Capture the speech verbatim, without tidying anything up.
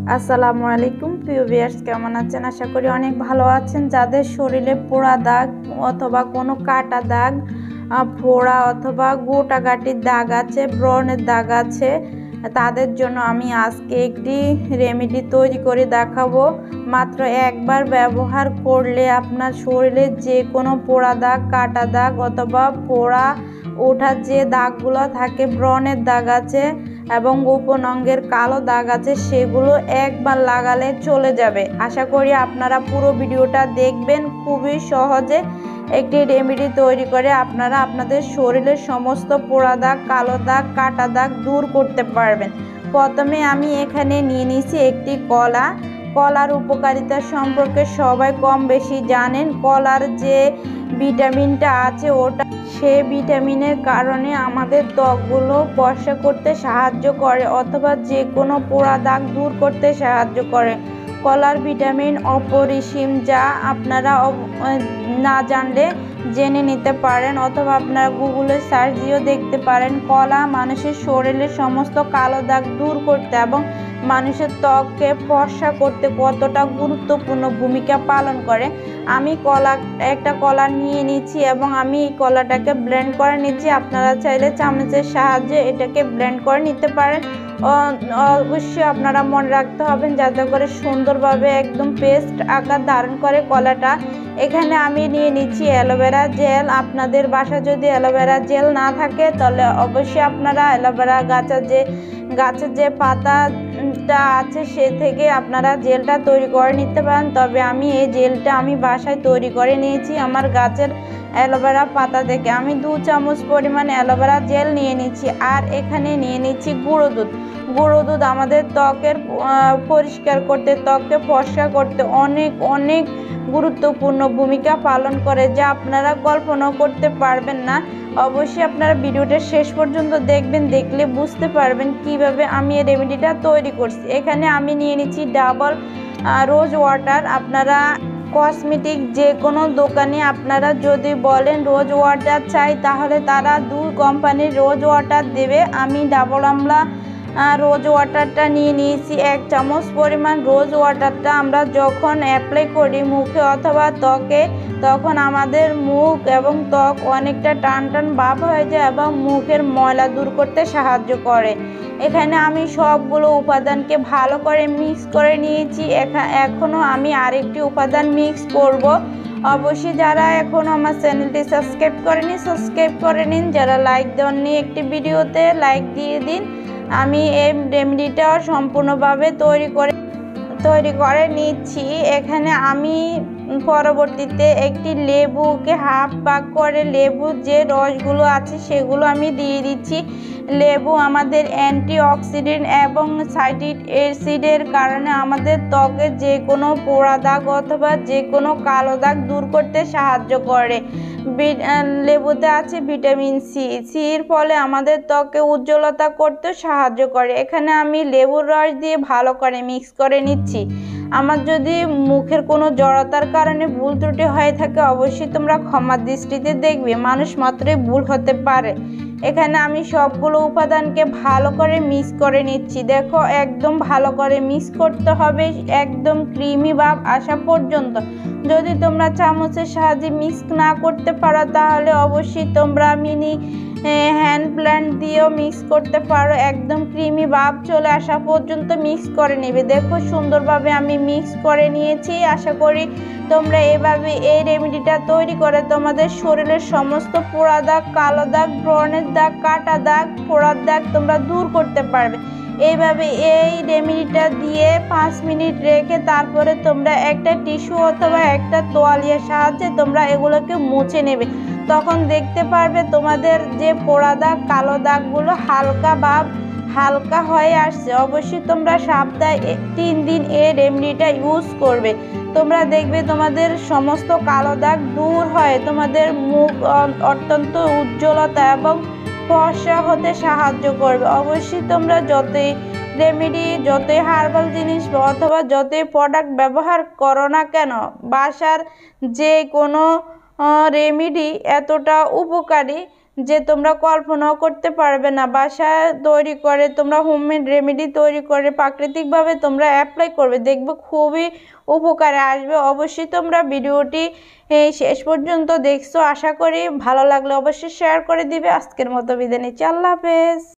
আসসালামু আলাইকুম প্রিয় ভিউয়ার্স, কেমন আছেন? আশা করি অনেক ভালো আছেন। যাদের শরীরে পোড়া দাগ অথবা কোনো কাটা দাগ, ফোড়া অথবা গোটাগাটির দাগ আছে, ব্রণের দাগ আছে, তাদের জন্য আমি আজকে একটি রেমেডি তৈরি করে দেখাবো। মাত্র একবার ব্যবহার করলে আপনার শরীরে যে কোনো পোড়া দাগ, কাটা দাগ অথবা পোড়া ওঠার যে দাগগুলো থাকে, ব্রণের দাগ আছে এবং গোপন অঙ্গের কালো দাগ আছে, সেগুলো একবার লাগালে চলে যাবে। আশা করি আপনারা পুরো ভিডিওটা দেখবেন। খুবই সহজে একটি রেমেডি তৈরি করে আপনারা আপনাদের শরীরের সমস্ত পোড়া দাগ, কালো দাগ, কাটা দাগ দূর করতে পারবেন। প্রথমে আমি এখানে নিয়ে নিয়েছি একটি কলা। কলার উপকারিতা সম্পর্কে সবাই কম বেশি জানেন। কলার যে ভিটামিনটা আছে ওটা সে ভিটামিনের কারণে আমাদের ত্বকগুলো ফর্সা করতে সাহায্য করে অথবা যে কোনো পোড়া দাগ দূর করতে সাহায্য করে। কলার ভিটামিন অপরিসীম, যা আপনারা না জানলে জেনে নিতে পারেন অথবা আপনারা গুগলে সার্চ দিয়েও দেখতে পারেন। কলা মানুষের শরীরের সমস্ত কালো দাগ দূর করতে এবং মানুষের ত্বককে ফর্সা করতে কতটা গুরুত্বপূর্ণ ভূমিকা পালন করে। আমি কলা একটা কলা নিয়ে নিচ্ছি এবং আমি এই কলাটাকে ব্লেন্ড করে নিচ্ছি। আপনারা চাইলে চামচের সাহায্যে এটাকে ব্লেন্ড করে নিতে পারেন। অবশ্যই আপনারা মনে রাখতে হবেন যাতে করে সুন্দরভাবে একদম পেস্ট আকার ধারণ করে কলাটা। এখানে আমি নিয়ে নিচ্ছি অ্যালোভেরা জেল। আপনাদের বাসায় যদি অ্যালোভেরা জেল না থাকে তাহলে অবশ্যই আপনারা অ্যালোভেরা গাছের যে গাছের যে পাতাটা আছে সে থেকে আপনারা জেলটা তৈরি করে নিতে পারেন। তবে আমি এই জেলটা আমি বাসায় তৈরি করে নিয়েছি আমার গাছের অ্যালোভেরা পাতা থেকে। আমি দু চামচ পরিমাণ অ্যালোভেরা জেল নিয়ে নিচ্ছি। আর এখানে নিয়ে নিচ্ছি গুঁড়ো দুধ। গুঁড়ো দুধ আমাদের ত্বকের পরিষ্কার করতে, ত্বককে ফর্সা করতে অনেক অনেক গুরুত্বপূর্ণ ভূমিকা পালন করে, যা আপনারা কল্পনাও করতে পারবেন না। অবশ্যই আপনারা ভিডিওটা শেষ পর্যন্ত দেখবেন, দেখলে বুঝতে পারবেন কিভাবে আমি এই রেমেডিটা তৈরি করছি। এখানে আমি নিয়ে নিচ্ছি ডাবল রোজ ওয়াটার। আপনারা কসমেটিক যে কোনো দোকানে আপনারা যদি বলেন রোজ ওয়াটার চাই, তাহলে তারা দুই কোম্পানির রোজ ওয়াটার দেবে। আমি ডাবল আমলা রোজ ওয়াটারটা নিয়ে নিয়েছি এক চামচ পরিমাণ। রোজ ওয়াটারটা আমরা যখন অ্যাপ্লাই করি মুখে অথবা ত্বকে, তখন আমাদের মুখ এবং ত্বক অনেকটা টান টান ভাব হয়ে যায় এবং মুখের ময়লা দূর করতে সাহায্য করে। এখানে আমি সবগুলো উপাদানকে ভালো করে মিক্স করে নিয়েছি। এখনও আমি আরেকটি উপাদান মিক্স করব। অবশ্যই যারা এখনও আমার চ্যানেলটি সাবস্ক্রাইব করেনি সাবস্ক্রাইব করে নিন। যারা লাইক দেননি একটি ভিডিওতে লাইক দিয়ে দিন। আমি এই রেমেডিটা সম্পূর্ণভাবে তৈরি করে তৈরি করে নিচ্ছি। এখানে আমি পরবর্তীতে একটি লেবুকে হাফ ভাগ করে লেবুর যে রসগুলো আছে সেগুলো আমি দিয়ে দিচ্ছি। লেবু আমাদের অ্যান্টিঅক্সিডেন্ট এবং সাইট্রিক অ্যাসিডের কারণে আমাদের ত্বকে যে কোনো পোড়া দাগ অথবা যে কোনো কালো দাগ দূর করতে সাহায্য করে। লেবুতে আছে ভিটামিন সি। সির ফলে আমাদের ত্বকে উজ্জ্বলতা করতে সাহায্য করে। এখানে আমি লেবুর রস দিয়ে ভালো করে মিক্স করে নিচ্ছি। আমার যদি মুখের কোনো জড়তার কারণে ভুল ত্রুটি হয়ে থাকে অবশ্যই তোমরা ক্ষমার দৃষ্টিতে দেখবে, মানুষ মাত্রই ভুল হতে পারে। এখানে আমি সবগুলো উপাদানকে ভালো করে মিক্স করে নিচ্ছি। দেখো একদম ভালো করে মিক্স করতে হবে, একদম ক্রিমি ভাব আসা পর্যন্ত। যদি তোমরা চামচের সাহায্যে মিক্স না করতে পারো তাহলে অবশ্যই তোমরা মিনি হ্যান্ড ব্লেন্ড দিয়েও মিক্স করতে পারো। একদম ক্রিমি ভাব চলে আসা পর্যন্ত মিক্স করে নেবে। দেখো সুন্দরভাবে আমি মিক্স করে নিয়েছি। আশা করি তোমরা এভাবে এই রেমেডিটা তৈরি করে তোমাদের শরীরের সমস্ত পোড়া দাগ, কালো দাগ, ব্রণের দাগ, কাটা দাগ, ফোড়ার দাগ তোমরা দূর করতে পারবে। এইভাবে এই রেমেডিটা দিয়ে পাঁচ মিনিট রেখে তারপরে তোমরা একটা টিস্যু অথবা একটা তোয়ালিয়ার সাহায্যে তোমরা এগুলোকে মুছে নেবে। তখন দেখতে পারবে তোমাদের যে পোড়া দাগ, কালো দাগগুলো হালকা বা হালকা হয়ে আসছে। অবশ্যই তোমরা সপ্তাহে তিন দিন এই রেমেডিটা ইউজ করবে। তোমরা দেখবে তোমাদের সমস্ত কালো দাগ দূর হয়, তোমাদের মুখ অত্যন্ত উজ্জ্বলতা এবং ফর্সা হতে সাহায্য করবে। অবশ্যই তোমরা যতই রেমেডি, যতই হার্বাল জিনিস অথবা যতই প্রোডাক্ট ব্যবহার করো না কেন, বাসার যে কোনো রেমেডি এতটা উপকারী যে তোমরা কল্পনাও করতে পারবে না। বাসায় তৈরি করে তোমরা হোমমেড রেমেডি তৈরি করে প্রাকৃতিকভাবে তোমরা অ্যাপ্লাই করবে, দেখবে খুবই উপকারে আসবে। অবশ্যই তোমরা ভিডিওটি এই শেষ পর্যন্ত দেখছো, আশা করি ভালো লাগলে অবশ্যই শেয়ার করে দিবে। আজকের মতো বিদায় নিচ্ছি, আল্লাহ হাফেজ।